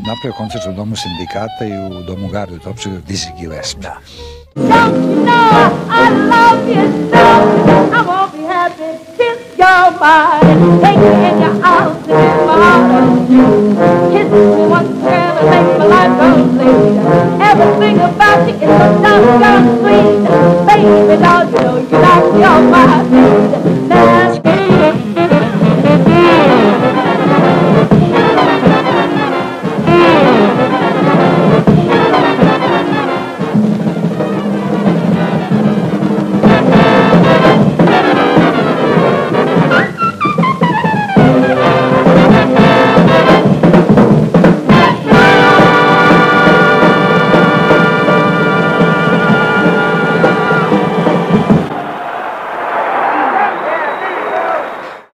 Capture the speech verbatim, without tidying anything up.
napravio koncert u Domu sindikata i u Domu Garde, to opće Dizzy Gillespie. Da. Don't you know I love you so? I won't be happy till you're mine. Take me in your arms and in my heart. Kiss me once, girl, and make my life complete. Everything about you is so doggone sweet. Baby doll, you know you knock me off my feet.